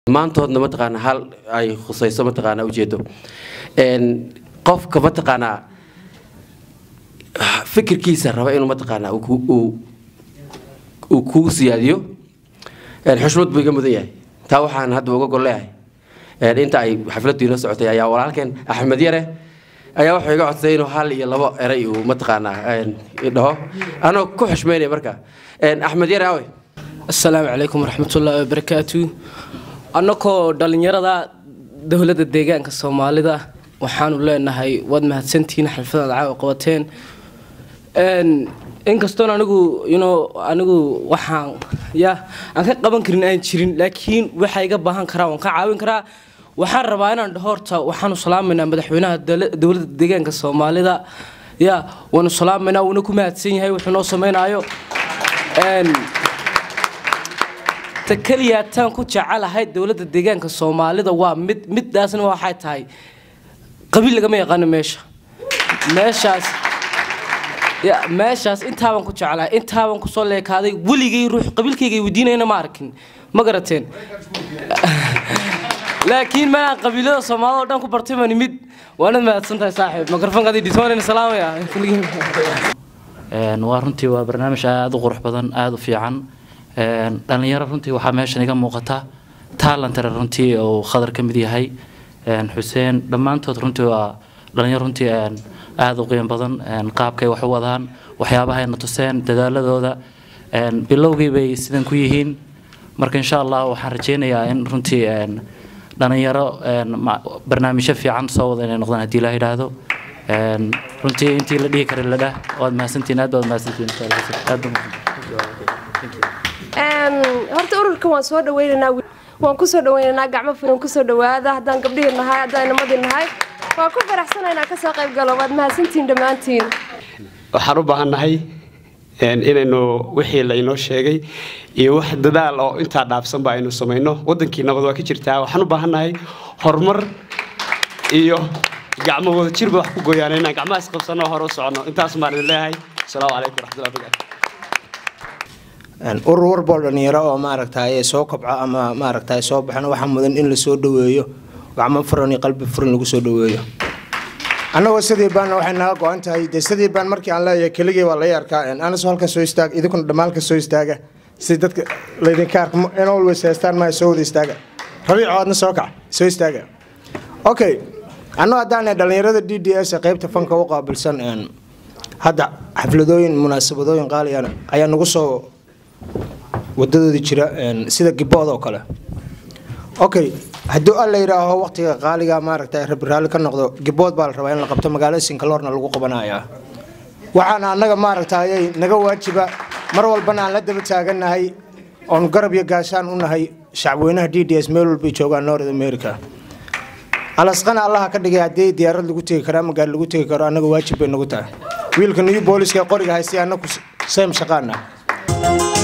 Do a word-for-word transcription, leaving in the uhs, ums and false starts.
maantoodna ma taqaana hal ay khusayso ma taqaana ujeedo een qofka ma taqaana fikirkiisa raba inuu ma taqaana uu uu ku siyaadiyo een xushmad buu iga mudan yahay taa waxaan hadda uga goleeyahay een inta ay xafladii la socotay ayaa walaalkeen Axmed Yare ayaa wuxuu iga codsaday inuu hal iyo labo eray uu ma taqaana een dhaho anoo ku xushmeynay marka een Axmed Yare awe السلام عليكم ورحمة الله وبركاته أنكو دلنيرة دولة الدجان كالصومالي ده وحانو لنا هاي ود مهتسنتين حلفنا العاو قوتين إن إن كستون أنكو ينو أنكو وحان يا أنا قبل كرنا نشرين لكن وحاجة بهان كرا وانك عاون كرا وحان ربعنا دهورتا وحانو سلام منا مدحونا دولة الدجان كالصومالي ده يا ونو سلام منا ونكو مهتسين هاي وحنو سمينا أيو إن تكليا تان كوتش على هاي الدولة الدجان كالصومالي ده ومد مد داسن واحد هاي قبيل لقمة يغني ماشى ماشى يا ماشى أنت هون كوتش على أنت هون كوصل لك هذا ولي جي يروح قبيل كي جي ودينا هنا ماركن ما قرأتين لكن ما قبيلة الصومال ده كبرتي من مد وأنا ما أتصنت صاحب ما قرفان قاعد يديتوني السلام يا نوارنتي وبرنامج هذا غرح بدن هذا في عن dhalinyaro runtii waxa meeshan iga muuqata talent runtii oo khadar ka mid yahay een Xuseen dhamaantood runtii waa dhalinyaro runtii een aad u qiimo badan een qaabkay wax u wadaan waxyaabaha ay natuseen dadaaladooda een bilowgii bay sidan ku yihiin marka insha Allah waxaan rajeynayaa in runtii een dhalinyaro een barnaamijyo fiican soo wada inay noqdaan hadii la yiraahdo een runtii intii la dhigi karin la dhaah waad mahadsantiin aad baad mahadsantiin aad horta ururka waan soo dhaweynaa waan ku soo dhaweynaa gacmo furan ku soo dhawaada hadaan gabdhihinahay hadaan namadinahay waan ku faraxsanaynaa ka soo qayb galo waad mahadsantiin dhamaantiin waxaan u baahanahay in inaynu wixii la inoo sheegay iyo wax dadaal oo inta dhaafsan baa inuu sameeyno wadankii nabad waa ka jirtaa waxaan u baahanahay horumar iyo gacmo wada jir wax ku gooyaan inaan gacmahaas qabsano hor u socono intaas ma leeyahay assalaamu calaykum waraxmatullaahi wabarakaatuh أن أورور بولن يرى ما ركتاي سوق بع ما ما ركتاي سوق بحنا وحمدن إن لسود دويه وعم فرني قلب فرن لقصود دويه أنا وسدي بان وحنا قانت هاي دسدي بان مركي على يكلجي ولا يركا أنا سؤال كسويستاج إذا كنت دمال كسويستاج سيدت ليدين كارك أنا أول وسيستان ما يسوي يستاج ربيع عادنا سوكا سويستاج أوكي أنا أداني دلنيرة دي دي إس قيب تفنك وقع بالسن أن هذا حفلدوين مناسبة قال أنا أيا نقصو wadadooda jira een sida gibooda oo kale okay haduu alla yiraaho waqtiga qaaliga ma aragtay rabraal ka noqdo gibood baa la rabaa in la qabto magaalada Sinkaloorna lagu qabanayaa waxaana anaga ma aragtay naga waajiba mar walbana aan la daba taaganahay on garab iyo gaashaan u nahay shacabweynaha D D S meel walba jooga North America alasqana Allah ka dhigay hadii diyaarad lagu tagi karo magaal lagu tagi karo anaga waajib bay nagu tahay wiilka new booliska qoriga haystay anagu same shaqaana